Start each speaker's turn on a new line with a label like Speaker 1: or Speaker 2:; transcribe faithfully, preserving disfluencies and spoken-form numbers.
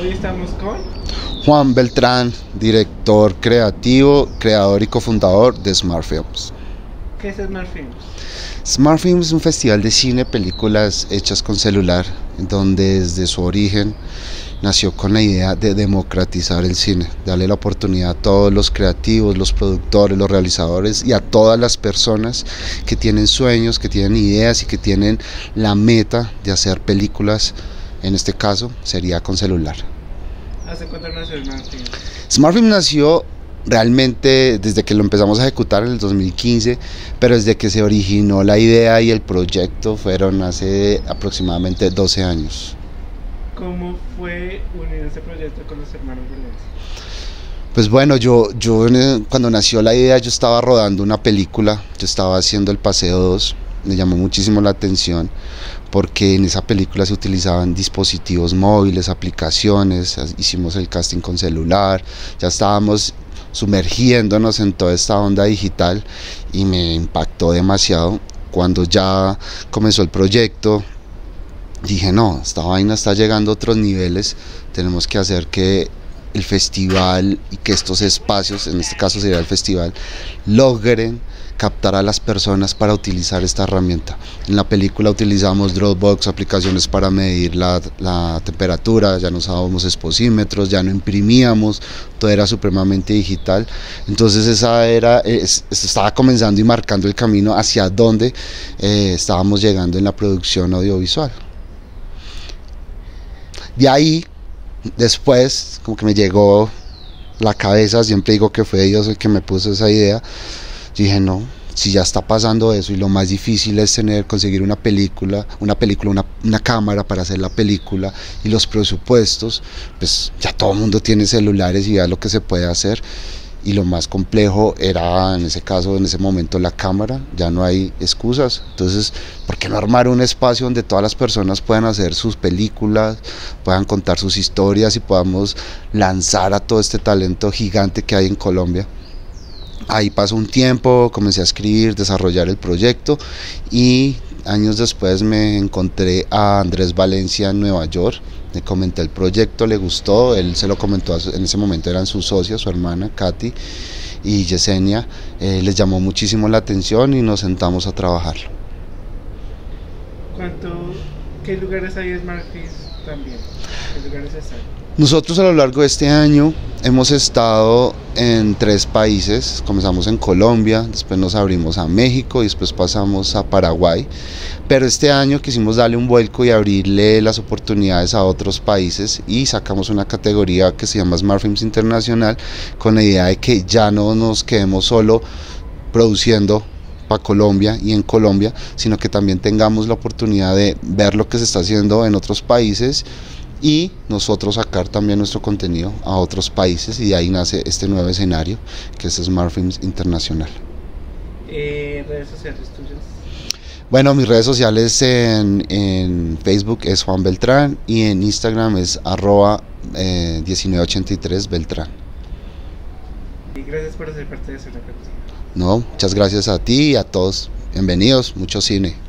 Speaker 1: Hoy estamos con
Speaker 2: Juan Beltrán, director creativo, creador y cofundador de Smart Films.
Speaker 1: ¿Qué es Smart Films?
Speaker 2: Smart Films es un festival de cine, películas hechas con celular, donde desde su origen nació con la idea de democratizar el cine, darle la oportunidad a todos los creativos, los productores, los realizadores y a todas las personas que tienen sueños, que tienen ideas y que tienen la meta de hacer películas. En este caso sería con celular.
Speaker 1: ¿Hace cuánto nació Smart Films?
Speaker 2: Smart Films nació realmente desde que lo empezamos a ejecutar en el dos mil quince, pero desde que se originó la idea y el proyecto fueron hace aproximadamente doce años.
Speaker 1: ¿Cómo fue unir este proyecto con los hermanos Valencia?
Speaker 2: Pues bueno, yo, yo cuando nació la idea yo estaba rodando una película, yo estaba haciendo El Paseo dos, me llamó muchísimo la atención porque en esa película se utilizaban dispositivos móviles, aplicaciones, hicimos el casting con celular, ya estábamos sumergiéndonos en toda esta onda digital y me impactó demasiado. Cuando ya comenzó el proyecto dije, no, esta vaina está llegando a otros niveles, tenemos que hacer que el festival y que estos espacios, en este caso sería el festival, logren captar a las personas para utilizar esta herramienta. En la película utilizamos Dropbox, aplicaciones para medir la, la temperatura, ya no usábamos exposímetros, ya no imprimíamos, todo era supremamente digital. Entonces esa era, es, estaba comenzando y marcando el camino hacia donde eh, estábamos llegando en la producción audiovisual. De ahí, después, como que me llegó la cabeza, siempre digo que fue Dios el que me puso esa idea. Dije, no, si ya está pasando eso y lo más difícil es tener, conseguir una película, una película, una, una cámara para hacer la película y los presupuestos, pues ya todo el mundo tiene celulares y ya lo que se puede hacer. Y lo más complejo era, en ese caso, en ese momento, la cámara, ya no hay excusas. Entonces, ¿por qué no armar un espacio donde todas las personas puedan hacer sus películas, puedan contar sus historias y podamos lanzar a todo este talento gigante que hay en Colombia? Ahí pasó un tiempo, comencé a escribir, desarrollar el proyecto y años después me encontré a Andrés Valencia en Nueva York. Le comenté el proyecto, le gustó, él se lo comentó, a su, en ese momento eran sus socios, su hermana Katy y Yesenia, eh, les llamó muchísimo la atención y nos sentamos a trabajarlo.
Speaker 1: ¿Cuánto, ¿Qué lugares hay en Smart Films también? ¿Qué lugares están?
Speaker 2: Nosotros a lo largo de este año hemos estado en tres países, comenzamos en Colombia, después nos abrimos a México y después pasamos a Paraguay, pero este año quisimos darle un vuelco y abrirle las oportunidades a otros países y sacamos una categoría que se llama Smart Films Internacional con la idea de que ya no nos quedemos solo produciendo para Colombia y en Colombia, sino que también tengamos la oportunidad de ver lo que se está haciendo en otros países y nosotros sacar también nuestro contenido a otros países y de ahí nace este nuevo escenario que es Smart Films Internacional.
Speaker 1: Eh, ¿Redes sociales tuyas?
Speaker 2: Bueno, mis redes sociales en, en Facebook es Juan Beltrán y en Instagram es arroba eh, diecinueve ochenta y tres Beltrán.
Speaker 1: Y gracias por hacer parte de Zona Creativa.
Speaker 2: No, muchas gracias a ti y a todos. Bienvenidos, mucho cine.